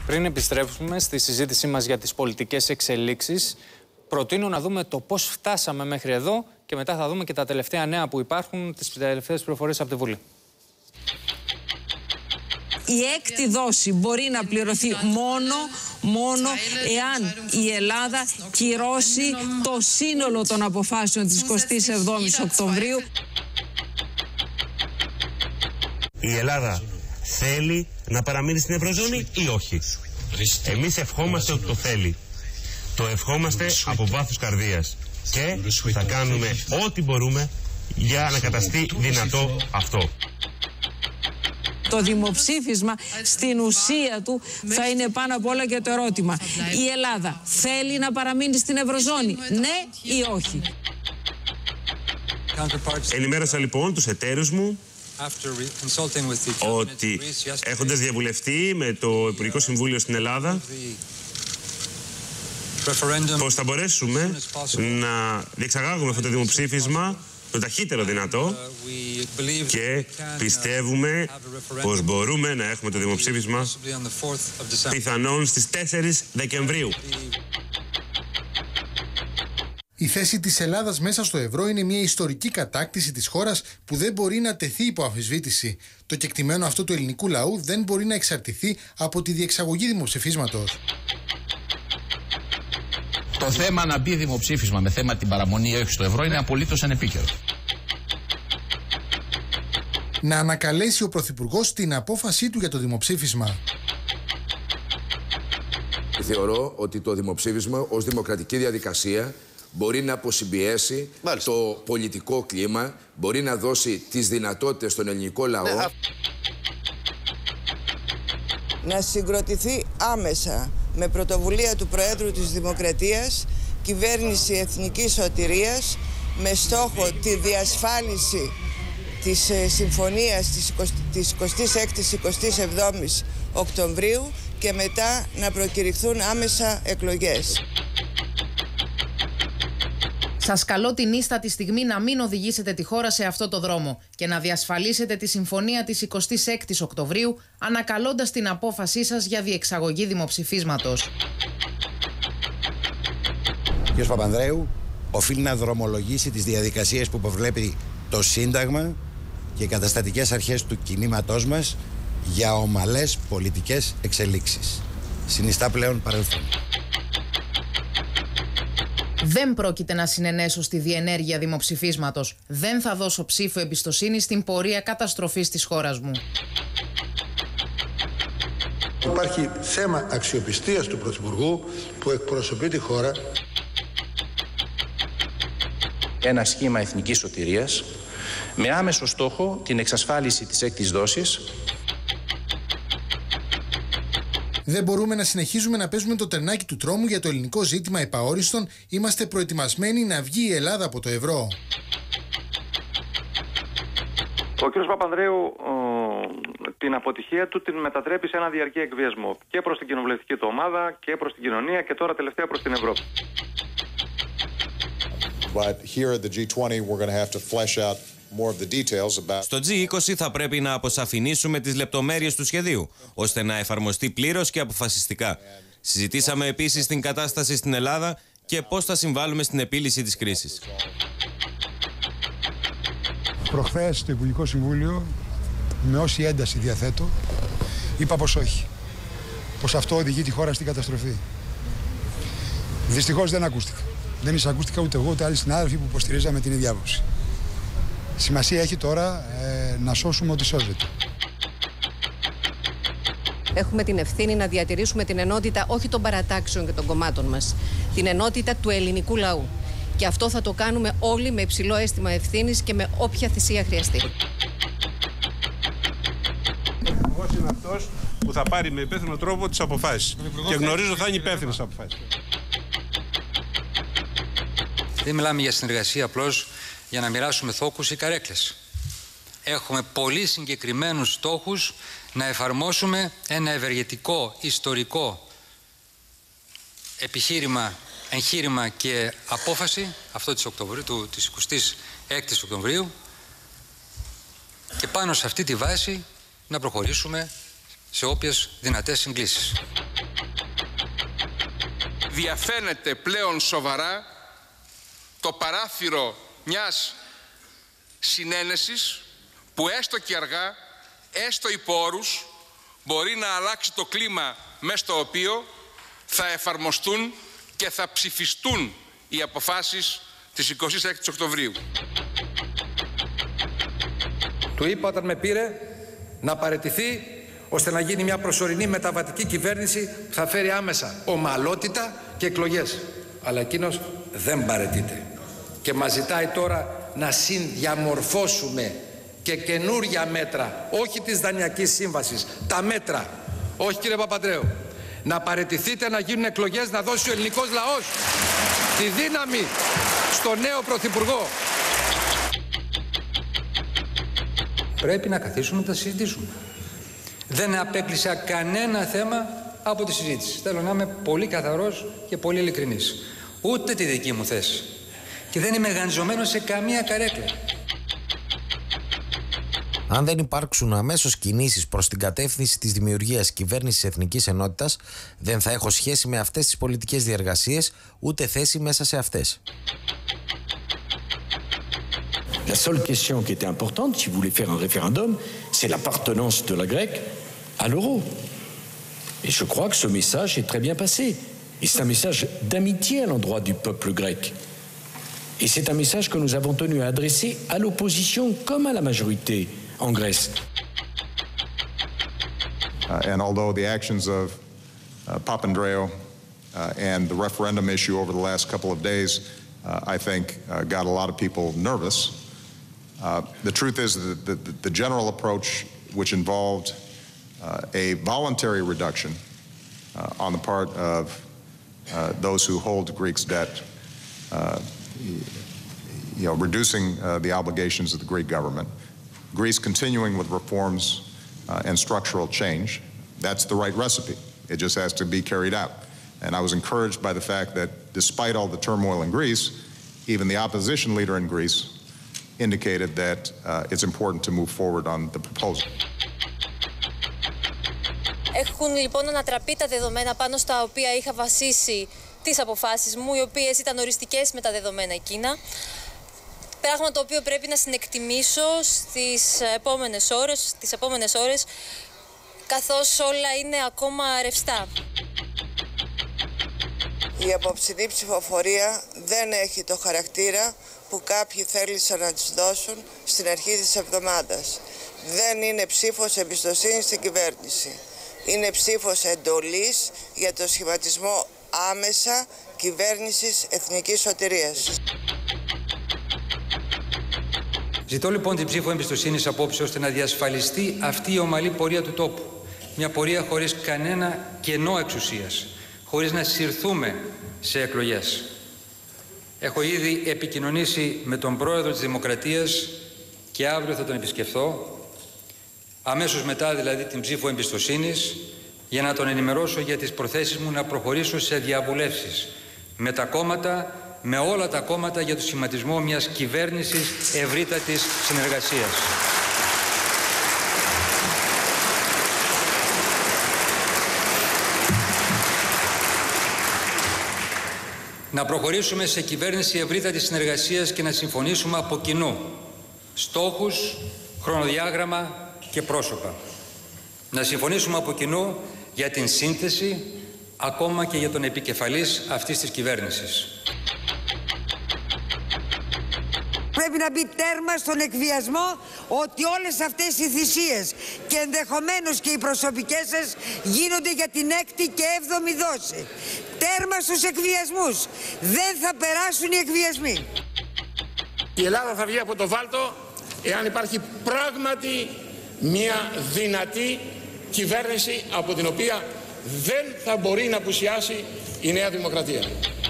Πριν επιστρέψουμε στη συζήτησή μας για τις πολιτικές εξελίξεις, προτείνω να δούμε το πώς φτάσαμε μέχρι εδώ και μετά θα δούμε και τα τελευταία νέα που υπάρχουν, τις τελευταίες πληροφορίες από τη Βουλή. Η έκτη δόση μπορεί να πληρωθεί μόνο εάν η Ελλάδα κυρώσει το σύνολο των αποφάσεων της 27ης Οκτωβρίου. Η Ελλάδα θέλει να παραμείνει στην Ευρωζώνη ή όχι? Εμείς ευχόμαστε ότι το θέλει. Το ευχόμαστε από βάθος καρδίας. Και θα κάνουμε ό,τι μπορούμε για να καταστεί δυνατό αυτό. Το δημοψήφισμα στην ουσία του θα είναι πάνω απ' όλα και το ερώτημα. Η Ελλάδα θέλει να παραμείνει στην Ευρωζώνη, ναι ή όχι? Ενημέρωσα λοιπόν τους εταίρους μου ότι έχοντας διαβουλευτεί με το Υπουργικό Συμβούλιο στην Ελλάδα πως θα μπορέσουμε να διεξαγάγουμε αυτό το δημοψήφισμα το ταχύτερο δυνατό και πιστεύουμε πως μπορούμε να έχουμε το δημοψήφισμα πιθανόν στις 4 Δεκεμβρίου. Η θέση της Ελλάδας μέσα στο ευρώ είναι μια ιστορική κατάκτηση της χώρας που δεν μπορεί να τεθεί υπό αμφισβήτηση. Το κεκτημένο αυτό του ελληνικού λαού δεν μπορεί να εξαρτηθεί από τη διεξαγωγή δημοψηφίσματος. Το θέμα να μπει δημοψήφισμα με θέμα την παραμονή ή όχι στο ευρώ είναι απολύτως ανεπίκαιρο. Να ανακαλέσει ο Πρωθυπουργός την απόφασή του για το δημοψήφισμα. Θεωρώ ότι το δημοψήφισμα ως δημοκρατική διαδικασία μπορεί να αποσυμπιέσει το πολιτικό κλίμα, μπορεί να δώσει τις δυνατότητες στον ελληνικό λαό. Να συγκροτηθεί άμεσα με πρωτοβουλία του Προέδρου της Δημοκρατίας κυβέρνηση εθνικής σωτηρίας με στόχο τη διασφάλιση της συμφωνίας της 26ης-27ης Οκτωβρίου και μετά να προκηρυχθούν άμεσα εκλογές. Σας καλώ την ίστατη στιγμή να μην οδηγήσετε τη χώρα σε αυτό το δρόμο και να διασφαλίσετε τη συμφωνία της 26ης Οκτωβρίου ανακαλώντας την απόφασή σας για διεξαγωγή δημοψηφίσματος. Ο κ. Παπανδρέου οφείλει να δρομολογήσει τις διαδικασίες που προβλέπει το Σύνταγμα και οι καταστατικές αρχές του κινήματός μας για ομαλές πολιτικές εξελίξεις. Συνιστά πλέον παρελθόν. Δεν πρόκειται να συνενέσω στη διενέργεια δημοψηφίσματος. Δεν θα δώσω ψήφο εμπιστοσύνη στην πορεία καταστροφής της χώρας μου. Υπάρχει θέμα αξιοπιστίας του Πρωθυπουργού που εκπροσωπεί τη χώρα. Ένα σχήμα εθνικής σωτηρίας με άμεσο στόχο την εξασφάλιση της έκτης δόσης. Δεν μπορούμε να συνεχίζουμε να παίζουμε το τρενάκι του τρόμου για το ελληνικό ζήτημα επαόριστον. Είμαστε προετοιμασμένοι να βγει η Ελλάδα από το ευρώ. Ο κ. Παπανδρέου την αποτυχία του την μετατρέπει σε ένα διαρκή εκβιασμό και προς την κοινοβουλευτική του ομάδα και προς την κοινωνία και τώρα τελευταία προς την Ευρώπη. But here at the G20 we're going to have to flesh out more of the details about... Στο G20 θα πρέπει να αποσαφηνίσουμε τις λεπτομέρειες του σχεδίου, ώστε να εφαρμοστεί πλήρως και αποφασιστικά. Συζητήσαμε επίσης την κατάσταση στην Ελλάδα και πώς θα συμβάλλουμε στην επίλυση της κρίσης. Προχθές στο Υπουργικό Συμβούλιο, με όση ένταση διαθέτω, είπα πως όχι. Πως αυτό οδηγεί τη χώρα στην καταστροφή. Δυστυχώς δεν ακούστηκα. Δεν εισακούστηκα ούτε εγώ ούτε άλλοι συνάδελφοι που υποστηρίζαμε την ίδια άποψη. Σημασία έχει τώρα να σώσουμε ό,τι σώζεται. Έχουμε την ευθύνη να διατηρήσουμε την ενότητα όχι των παρατάξεων και των κομμάτων μας, την ενότητα του ελληνικού λαού. Και αυτό θα το κάνουμε όλοι με υψηλό αίσθημα ευθύνης και με όποια θυσία χρειαστεί. Ο Υπουργός είναι αυτός που θα πάρει με υπεύθυνο τρόπο τις αποφάσεις. Και γνωρίζω θα είναι υπεύθυνες αποφάσεις. Δεν μιλάμε για συνεργασία απλώς για να μοιράσουμε θόκους ή καρέκλες. Έχουμε πολύ συγκεκριμένους στόχους να εφαρμόσουμε ένα ευεργετικό, ιστορικό επιχείρημα, εγχείρημα και απόφαση, αυτό της 26ης Οκτωβρίου, και πάνω σε αυτή τη βάση να προχωρήσουμε σε όποιες δυνατές συγκλήσεις. διαφαίνεται πλέον σοβαρά το παράθυρο μιας συνένεσης που έστω και αργά, έστω υπό όρους, μπορεί να αλλάξει το κλίμα μέσα στο οποίο θα εφαρμοστούν και θα ψηφιστούν οι αποφάσεις της 26ης Οκτωβρίου. Του είπα όταν με πήρε να παραιτηθεί ώστε να γίνει μια προσωρινή μεταβατική κυβέρνηση που θα φέρει άμεσα ομαλότητα και εκλογές. Αλλά εκείνος δεν παραιτείται. Και μας ζητάει τώρα να συνδιαμορφώσουμε και καινούρια μέτρα, όχι της Δανειακής Σύμβασης, τα μέτρα. Όχι κύριε Παπανδρέου, να παραιτηθείτε, να γίνουν εκλογές, να δώσει ο ελληνικός λαός τη δύναμη στο νέο Πρωθυπουργό. Πρέπει να καθίσουμε να τα συζητήσουμε. Δεν απέκλεισα κανένα θέμα από τη συζήτηση. Θέλω να είμαι πολύ καθαρός και πολύ ειλικρινής. Ούτε τη δική μου θέση. Και δεν είμαι γανιζωμένος σε καμία καρέκλα. Αν δεν υπάρξουν αμέσως κινήσεις προς την κατεύθυνση της δημιουργίας κυβέρνησης εθνικής ενότητας, δεν θα έχω σχέση με αυτές τις πολιτικές διεργασίες, ούτε θέση μέσα σε αυτές. La seule question qui était importante, si vous voulez faire un référendum, c'est l'appartenance de la Grèce à l'euro. Et je crois que ce message est très bien passé. Et c'est un message d'amitié à l'endroit du peuple grec. Et c'est un message que nous avons tenu à adresser à l'opposition comme à la majorité en Grèce. And although the actions of Papandreou and the referendum issue over the last couple of days, I think, got a lot of people nervous, the truth is that the general approach, which involved a voluntary reduction on the part of those who hold Greece's debt, reducing the obligations of the Greek government, Greece continuing with reforms and structural change, that's the right recipe. It just has to be carried out. And I was encouraged by the fact that despite all the turmoil in Greece, even the opposition leader in Greece indicated that it's important to move forward on the proposal. Έχουν λοιπόν ανατραπεί τα δεδομένα πάνω στα οποία είχα βασίσει τις αποφάσεις μου, οι οποίες ήταν οριστικές με τα δεδομένα εκείνα. Πράγμα το οποίο πρέπει να συνεκτιμήσω στις επόμενες ώρες, καθώς όλα είναι ακόμα ρευστά. Η απόψινή ψηφοφορία δεν έχει το χαρακτήρα που κάποιοι θέλησαν να της δώσουν στην αρχή της εβδομάδας. Δεν είναι ψήφος εμπιστοσύνης στην κυβέρνηση. Είναι ψήφος εντολής για το σχηματισμό άμεσα κυβέρνησης εθνικής σωτηρίας. Ζητώ λοιπόν την ψήφο εμπιστοσύνης απόψε ώστε να διασφαλιστεί αυτή η ομαλή πορεία του τόπου. Μια πορεία χωρίς κανένα κενό εξουσίας, χωρίς να συρθούμε σε εκλογές. Έχω ήδη επικοινωνήσει με τον πρόεδρο της Δημοκρατίας και αύριο θα τον επισκεφθώ, αμέσως μετά δηλαδή την ψήφο εμπιστοσύνης, για να τον ενημερώσω για τις προθέσεις μου να προχωρήσω σε διαβουλεύσεις με τα κόμματα, με όλα τα κόμματα για το σχηματισμό μιας κυβέρνησης ευρύτατης συνεργασίας. Να προχωρήσουμε σε κυβέρνηση ευρύτατης συνεργασίας και να συμφωνήσουμε από κοινού στόχους, χρονοδιάγραμμα και πρόσωπα. Να συμφωνήσουμε από κοινού για την σύνθεση, ακόμα και για τον επικεφαλής αυτής της κυβέρνησης. Πρέπει να μπει τέρμα στον εκβιασμό ότι όλες αυτές οι θυσίες και ενδεχομένως και οι προσωπικές σας γίνονται για την 6η και 7η δόση. Τέρμα στους εκβιασμούς. Δεν θα περάσουν οι εκβιασμοί. Η Ελλάδα θα βγει από το βάλτο εάν υπάρχει πράγματι μια δυνατή κυβέρνηση από την οποία δεν θα μπορεί να απουσιάσει η Νέα Δημοκρατία.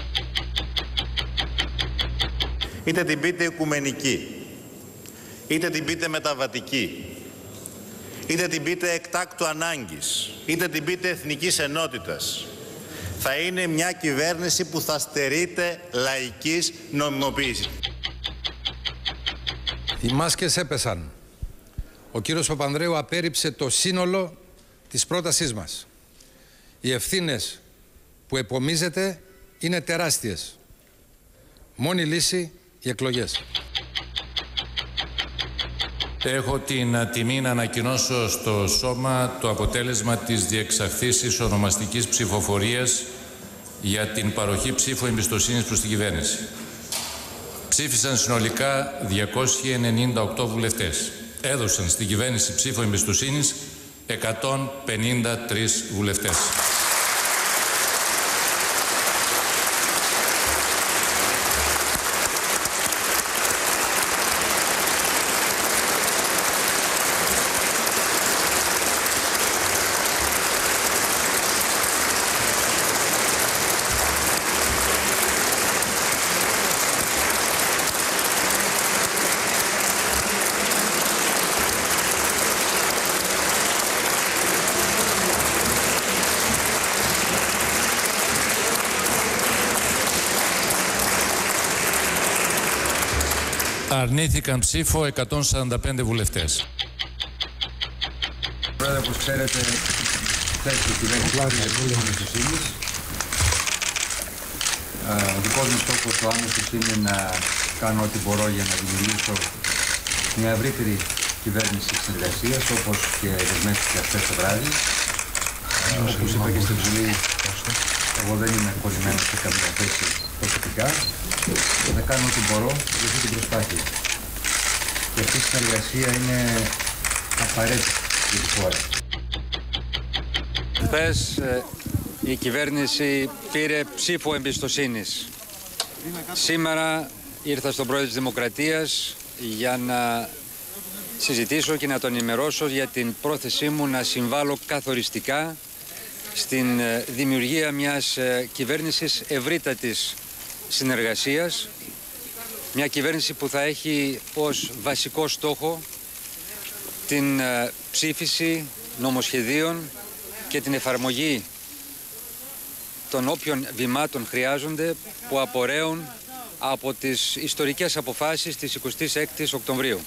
Είτε την πείτε οικουμενική, είτε την πείτε μεταβατική, είτε την πείτε εκτάκτου ανάγκης, είτε την πείτε εθνικής ενότητας, θα είναι μια κυβέρνηση που θα στερείται λαϊκής νομιμοποίησης. Οι μάσκες έπεσαν. Ο κύριος Παπανδρέου απέρριψε το σύνολο της πρότασής μας. Οι ευθύνες που επομίζεται είναι τεράστιες. Μόνη λύση οι εκλογές. Έχω την τιμή να ανακοινώσω στο Σώμα το αποτέλεσμα της διεξαχθήσης ονομαστικής ψηφοφορίας για την παροχή ψήφου εμπιστοσύνης προς την κυβέρνηση. Ψήφισαν συνολικά 298 βουλευτές. Έδωσαν στην κυβέρνηση ψήφο εμπιστοσύνης 153 βουλευτές. Αρνήθηκαν ψήφο 145 βουλευτές. Πρόεδρε, όπως ξέρετε, χθες η κυβέρνηση εμπιστοσύνης. Ο δικός μου στόχος ο άμεσος είναι να κάνω ό,τι μπορώ για να δημιουργήσω μια ευρύτερη κυβέρνηση συνεργασίας, όπως και δεσμεύτηκε χθες το βράδυ. Όπως είπα και στην Βουλή, εγώ δεν είμαι κολλημένος σε καμία θέση προσωπικά. Θα κάνω ό,τι μπορώ για αυτή την προσπάθεια. Και αυτή η συνεργασία είναι απαραίτητη για τη χώρα. Χθες η κυβέρνηση πήρε ψήφο εμπιστοσύνης. Σήμερα ήρθα στον Πρόεδρο της Δημοκρατίας για να συζητήσω και να τον ενημερώσω για την πρόθεσή μου να συμβάλλω καθοριστικά στην δημιουργία μιας κυβέρνησης ευρύτατης συνεργασίας, μια κυβέρνηση που θα έχει ως βασικό στόχο την ψήφιση νομοσχεδίων και την εφαρμογή των όποιων βημάτων χρειάζονται που απορρέουν από τις ιστορικές αποφάσεις της 26ης Οκτωβρίου.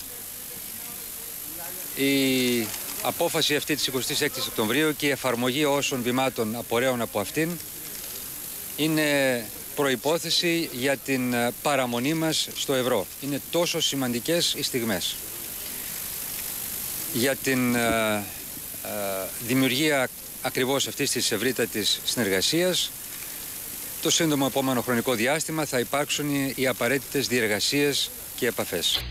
Η απόφαση αυτή της 26ης Οκτωβρίου και η εφαρμογή όσων βημάτων απορρέουν από αυτήν είναι προϋπόθεση για την παραμονή μας στο ευρώ. Είναι τόσο σημαντικές οι στιγμές. Για την δημιουργία ακριβώς αυτής της ευρύτατης συνεργασίας, το σύντομο επόμενο χρονικό διάστημα θα υπάρξουν οι απαραίτητες διεργασίες και επαφές.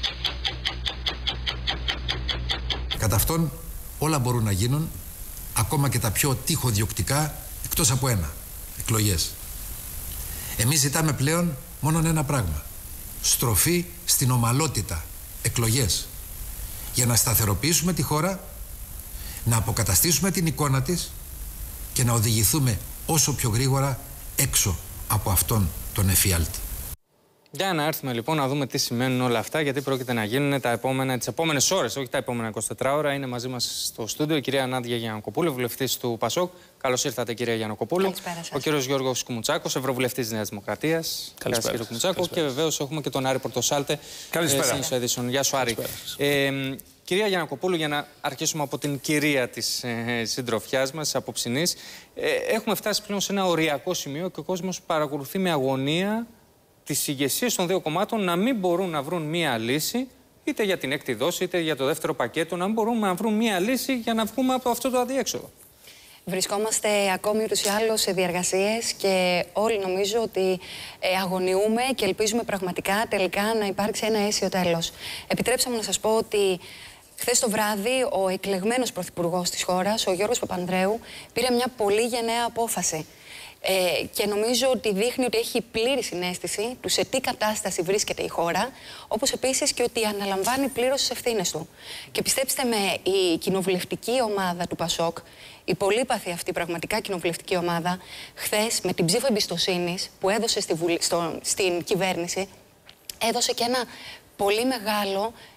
Κατά αυτόν όλα μπορούν να γίνουν, ακόμα και τα πιο τείχοδιοκτικά, εκτός από ένα, εκλογές. Εμείς ζητάμε πλέον μόνο ένα πράγμα, στροφή στην ομαλότητα, εκλογές, για να σταθεροποιήσουμε τη χώρα, να αποκαταστήσουμε την εικόνα της και να οδηγηθούμε όσο πιο γρήγορα έξω από αυτόν τον εφιάλτη. Για να έρθουμε λοιπόν να δούμε τι σημαίνουν όλα αυτά, γιατί πρόκειται να γίνουν τις επόμενες ώρες, όχι τα επόμενα 24 ώρα. Είναι μαζί μας στο στούντιο η κυρία Νάντια Γιαννακοπούλου, βουλευτής του ΠΑΣΟΚ. Καλώς ήρθατε, κυρία Γιαννακοπούλου. Ο κύριος Γιώργος Κουμουτσάκος, ευρωβουλευτής της Νέας Δημοκρατίας. Καλησπέρα, κύριε Κουμουτσάκο. Και βεβαίως έχουμε και τον Άρη Πορτοσάλτε. Καλησπέρα. Γεια σου, Άρη. Κυρία Γιαννακοπούλου, για να αρχίσουμε από την κυρία της συντροφιάς μας, απόψινής, έχουμε φτάσει πλέον σε ένα οριακό σημείο και ο κόσμος παρακολουθεί με αγωνία τις ηγεσίες των δύο κομμάτων να μην μπορούν να βρουν μία λύση, είτε για την έκτη δόση, είτε για το δεύτερο πακέτο, να μην μπορούν να βρουν μία λύση για να βγούμε από αυτό το αδιέξοδο. Βρισκόμαστε ακόμη ούτως ή άλλως σε διεργασίες και όλοι νομίζω ότι αγωνιούμε και ελπίζουμε πραγματικά τελικά να υπάρξει ένα αίσιο τέλος. Επιτρέψτε μου να σας πω ότι χθες το βράδυ ο εκλεγμένος πρωθυπουργός της χώρας, ο Γιώργος Παπανδρέου, πήρε μια πολύ γενναία απόφαση. Και νομίζω ότι δείχνει ότι έχει πλήρη συναίσθηση του σε τι κατάσταση βρίσκεται η χώρα, όπως επίσης και ότι αναλαμβάνει πλήρως τις ευθύνες του. Και πιστέψτε με, η κοινοβουλευτική ομάδα του ΠΑΣΟΚ, η πολύπαθη αυτή πραγματικά κοινοβουλευτική ομάδα, χθες με την ψήφο εμπιστοσύνης που έδωσε στην κυβέρνηση, έδωσε και ένα πολύ μεγάλο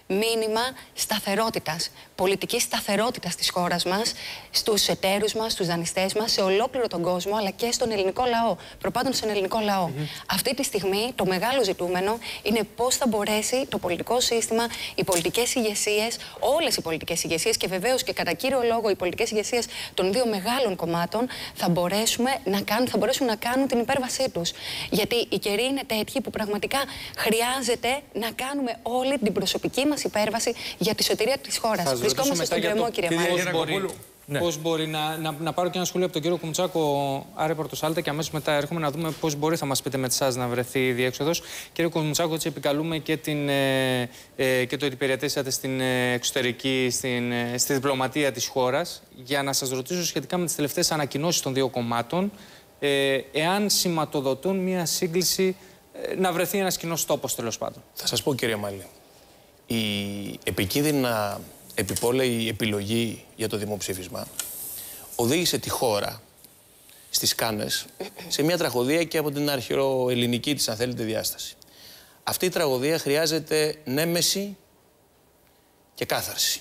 μήνυμα σταθερότητας, πολιτικής σταθερότητας της χώρας μας, στους εταίρους μας, στους δανειστές μας, σε ολόκληρο τον κόσμο, αλλά και στον ελληνικό λαό. Προπάντων στον ελληνικό λαό. Αυτή τη στιγμή το μεγάλο ζητούμενο είναι πώς θα μπορέσει το πολιτικό σύστημα, οι πολιτικές ηγεσίες, όλες οι πολιτικές ηγεσίες και βεβαίως και κατά κύριο λόγο οι πολιτικές ηγεσίες των δύο μεγάλων κομμάτων θα μπορέσουν να κάνουν την υπέρβασή τους. Γιατί οι καιροί είναι τέτοιοι που πραγματικά χρειάζεται να κάνουμε όλη την προσωπική μας υπέρβαση για τη σωτηρία της χώρας. Βρισκόμαστε στον κρεμό, κύριε Μάλλη. Πώς μπορεί να πάρω και ένα σχόλιο από τον κύριο Κουμουτσάκο, Άρη Πορτοσάλτε, και αμέσως μετά έρχομαι να δούμε πώς μπορεί, θα μας πείτε με εσάς, να βρεθεί η διέξοδος. Κύριε Κουμουτσάκο, έτσι επικαλούμε και το ότι υπηρετήσατε στην εξωτερική, στη διπλωματία της χώρας, για να σας ρωτήσω σχετικά με τις τελευταίες ανακοινώσεις των δύο κομμάτων, εάν σηματοδοτούν μια σύγκληση, να βρεθεί ένας κοινός τόπος, τέλος πάντων. Θα σας πω, κύριε Μάλλη, η επικίνδυνα επιπόλαιη επιλογή για το δημοψήφισμα οδήγησε τη χώρα στις Κάνες σε μια τραγωδία και από την αρχαιοελληνική της, αν θέλετε, διάσταση. Αυτή η τραγωδία χρειάζεται νέμεση και κάθαρση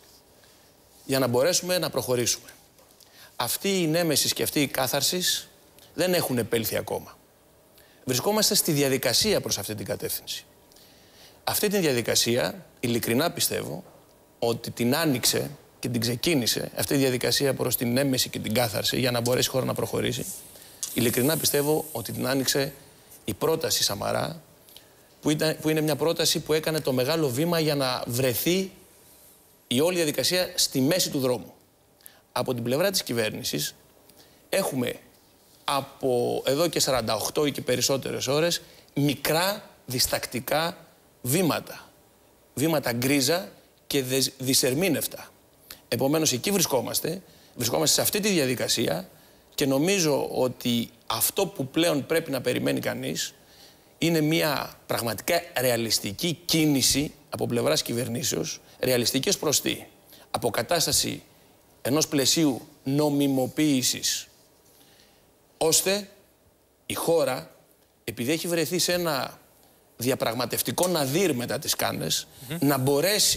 για να μπορέσουμε να προχωρήσουμε. Αυτή η νέμεση και αυτή η κάθαρση δεν έχουν επέλθει ακόμα. Βρισκόμαστε στη διαδικασία προς αυτή την κατεύθυνση. Αυτή τη διαδικασία, ειλικρινά πιστεύω, ότι την άνοιξε και την ξεκίνησε αυτή η διαδικασία προς την έμεση και την κάθαρση για να μπορέσει η χώρα να προχωρήσει. Ειλικρινά πιστεύω ότι την άνοιξε η πρόταση Σαμαρά, που είναι μια πρόταση που έκανε το μεγάλο βήμα για να βρεθεί η όλη διαδικασία στη μέση του δρόμου. Από την πλευρά της κυβέρνησης έχουμε από εδώ και 48 ή και περισσότερες ώρες μικρά διστακτικά βήματα. Βήματα γκρίζα και δυσερμήνευτα. Επομένως, εκεί βρισκόμαστε σε αυτή τη διαδικασία και νομίζω ότι αυτό που πλέον πρέπει να περιμένει κανείς είναι μια πραγματικά ρεαλιστική κίνηση από πλευράς κυβερνήσεως, ρεαλιστικές προς τι? Αποκατάσταση ενός πλαισίου νομιμοποίησης, ώστε η χώρα, επειδή έχει βρεθεί σε ένα διαπραγματευτικό ναδύρ μετά τις Κάνες, να μπορέσει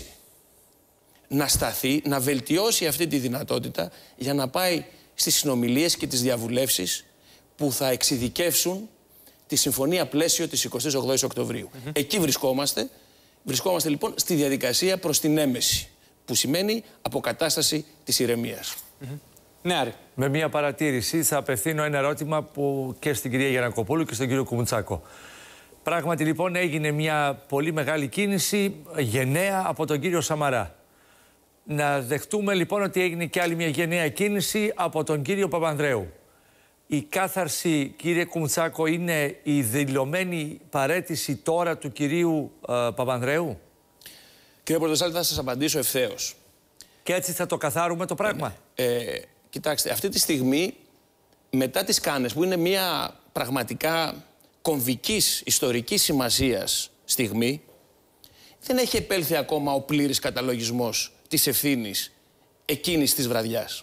να σταθεί, να βελτιώσει αυτή τη δυνατότητα για να πάει στις συνομιλίες και τις διαβουλεύσεις που θα εξειδικεύσουν τη συμφωνία πλαίσιο της 28ης Οκτωβρίου. Εκεί βρισκόμαστε. Βρισκόμαστε λοιπόν στη διαδικασία προς την έμεση, που σημαίνει αποκατάσταση της ηρεμίας. Ναι, Άρη. Με μία παρατήρηση θα απευθύνω ένα ερώτημα που και στην κυρία Γιαννακοπούλου και στον κύριο Κουμουτσάκο. Πράγματι λοιπόν έγινε μια πολύ μεγάλη κίνηση γενναία από τον κύριο Σαμαρά. Να δεχτούμε λοιπόν ότι έγινε και άλλη μια γενναία κίνηση από τον κύριο Παπανδρέου. Η κάθαρση, κύριε Κουμουτσάκο, είναι η δηλωμένη παραίτηση τώρα του κυρίου Παπανδρέου? Κύριε Πορτοσάλτη, θα σας απαντήσω ευθέως. Και έτσι θα το καθάρουμε το πράγμα? Κοιτάξτε, αυτή τη στιγμή, μετά τις Κάνες, που είναι μια πραγματικά κομβικής, ιστορικής σημασίας στιγμή, δεν έχει επέλθει ακόμα ο πλήρης καταλογισμός της ευθύνης εκείνης της βραδιάς.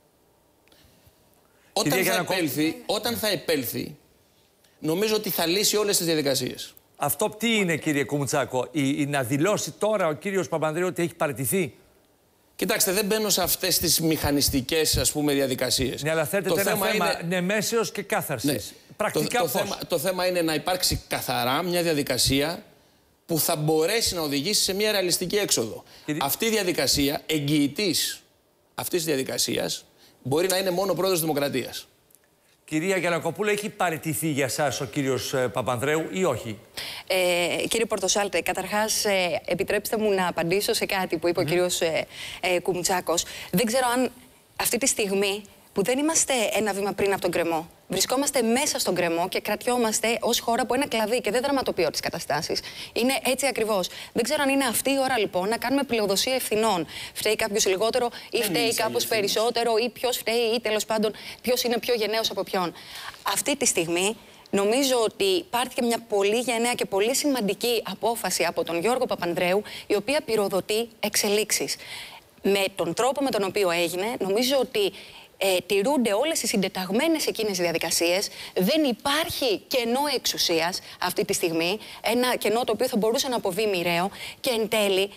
Όταν θα επέλθει, νομίζω ότι θα λύσει όλες τις διαδικασίες. Αυτό τι είναι, κύριε Κουμουτσάκο, να δηλώσει τώρα ο κύριος Παπανδρέου ότι έχει παραιτηθεί? Κοιτάξτε, δεν μπαίνω σε αυτές τις μηχανιστικές, ας πούμε, διαδικασίες. Ναι, αλλά θέτεται ένα θέμα νεμέσεως και κάθαρσης. Ναι. Πρακτικά το θέμα είναι να υπάρξει καθαρά μια διαδικασία που θα μπορέσει να οδηγήσει σε μια ρεαλιστική έξοδο. Αυτή η διαδικασία, εγγυητής αυτής της διαδικασίας, μπορεί να είναι μόνο ο πρόεδρος της Δημοκρατίας. Κυρία Γιαννακοπούλου, έχει παραιτηθεί για σας ο κύριος Παπανδρέου ή όχι? Κύριε Πορτοσάλτε, καταρχάς επιτρέψτε μου να απαντήσω σε κάτι που είπε ο κύριος Κουμουτσάκος. Δεν ξέρω αν αυτή τη στιγμή που δεν είμαστε ένα βήμα πριν από τον γκρεμό, βρισκόμαστε μέσα στον γκρεμό και κρατιόμαστε ως χώρα από ένα κλαδί και δεν δραματοποιώ τις καταστάσεις. Είναι έτσι ακριβώς. Δεν ξέρω αν είναι αυτή η ώρα λοιπόν να κάνουμε πλειοδοσία ευθυνών. Φταίει κάποιος λιγότερο ή φταίει κάπως περισσότερο ή ποιος φταίει ή τέλος πάντων ποιος είναι πιο γενναίος από ποιον. Αυτή τη στιγμή νομίζω ότι υπάρχει και μια πολύ γενναία και πολύ σημαντική απόφαση από τον Γιώργο Παπανδρέου, η οποία πυροδοτεί εξελίξεις. Με τον τρόπο με τον οποίο έγινε, νομίζω ότι τηρούνται όλες οι συντεταγμένες εκείνες διαδικασίες. Δεν υπάρχει κενό εξουσίας αυτή τη στιγμή, ένα κενό το οποίο θα μπορούσε να αποβεί μοιραίο και εν τέλει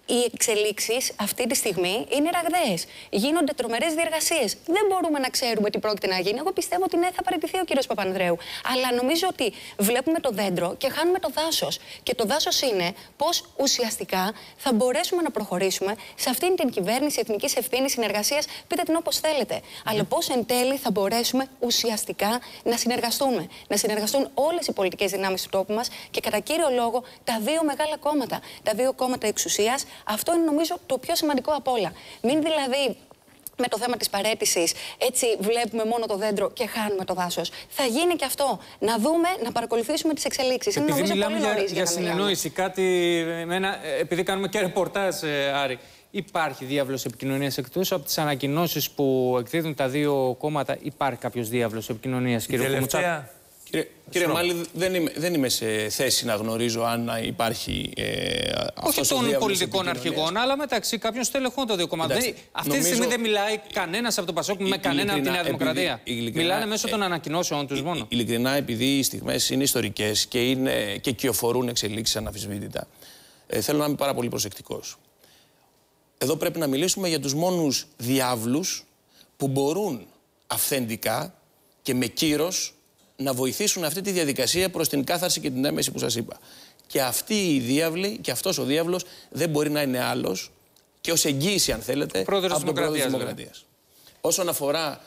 Οι εξελίξεις αυτή τη στιγμή είναι ραγδαίες. Γίνονται τρομερές διεργασίες. Δεν μπορούμε να ξέρουμε τι πρόκειται να γίνει. Εγώ πιστεύω ότι ναι, θα παραιτηθεί ο κύριος Παπανδρέου. Αλλά νομίζω ότι βλέπουμε το δέντρο και χάνουμε το δάσος. Και το δάσος είναι πώς ουσιαστικά θα μπορέσουμε να προχωρήσουμε σε αυτήν την κυβέρνηση εθνικής ευθύνης, συνεργασίας, πείτε την όπως θέλετε. Αλλά πώς εν τέλει θα μπορέσουμε ουσιαστικά να συνεργαστούμε. Να συνεργαστούν όλες οι πολιτικές δυνάμεις του τόπου μας και κατά κύριο λόγο τα δύο μεγάλα κόμματα. Τα δύο κόμματα εξουσίας. Αυτό είναι νομίζω το πιο σημαντικό απ' όλα. Μην δηλαδή με το θέμα της παραίτησης έτσι βλέπουμε μόνο το δέντρο και χάνουμε το δάσος. Θα γίνει και αυτό. Να δούμε, να παρακολουθήσουμε τις εξελίξεις. Επειδή είναι νομίζω μιλάμε πολύ νωρίς για συνεννόηση, επειδή κάνουμε και ρεπορτάζ, Άρη, υπάρχει διάβλος επικοινωνίας εκτός από τις ανακοινώσεις που εκδίδουν τα δύο κόμματα? Υπάρχει κάποιος διάβλος επικοινωνίας, κύριε Κουμουτσάκο? Κύριε Μάλη, δεν είμαι σε θέση να γνωρίζω αν υπάρχει όχι των πολιτικών αρχηγών, αλλά μεταξύ κάποιων στελεχών των δύο κομμάτων. Αυτή τη στιγμή δεν μιλάει κανένας από το Πασόκ με κανένα από τη Νέα Δημοκρατία. Μιλάνε μέσω των ανακοινώσεων τους μόνο. Ειλικρινά, επειδή οι στιγμές είναι ιστορικές και κυοφορούν εξελίξεις αναμφισβήτητα, θέλω να είμαι πάρα πολύ προσεκτικός. Εδώ πρέπει να μιλήσουμε για τους μόνους διάβλους που μπορούν αυθεντικά και με κύρος να βοηθήσουν αυτή τη διαδικασία προς την κάθαρση και την έμεση που σας είπα. Και αυτή η διάβλη και αυτός ο διάβλος δεν μπορεί να είναι άλλος και ως εγγύηση, αν θέλετε, από τον πρόεδρο της Δημοκρατίας. Όσον αφορά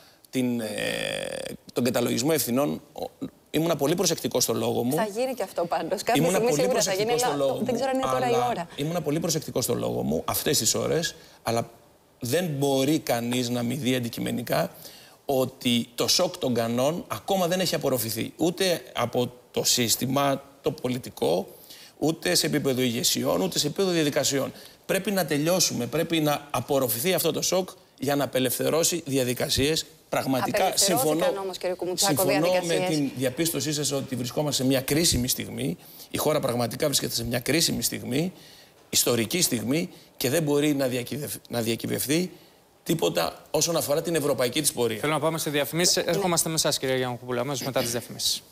τον καταλογισμό ευθυνών, ήμουνα πολύ προσεκτικός στο λόγο μου. Θα γίνει και αυτό πάντως. Κάποια στιγμή σίγουρα θα γίνει, αλλά δεν ξέρω αν είναι τώρα η ώρα. Ήμουνα πολύ προσεκτικός στο λόγο μου αυτές τις ώρες, αλλά δεν μπορεί κανείς να μη δει αντικειμενικά ότι το σοκ των κανών ακόμα δεν έχει απορροφηθεί. Ούτε από το σύστημα, το πολιτικό, ούτε σε επίπεδο ηγεσιών, ούτε σε επίπεδο διαδικασιών. Πρέπει να τελειώσουμε, πρέπει να απορροφηθεί αυτό το σοκ για να απελευθερώσει διαδικασίες. Πραγματικά συμφωνώ με την διαπίστωσή σας ότι βρισκόμαστε σε μια κρίσιμη στιγμή. Η χώρα πραγματικά βρίσκεται σε μια κρίσιμη στιγμή, ιστορική στιγμή, και δεν μπορεί να διακυβευτεί τίποτα όσον αφορά την ευρωπαϊκή της πορεία. Θέλω να πάμε σε διαφημίσεις. Έρχομαστε με εσάς, κυρία Γιαννακοπούλου, αμέσως μετά τις διαφημίσεις.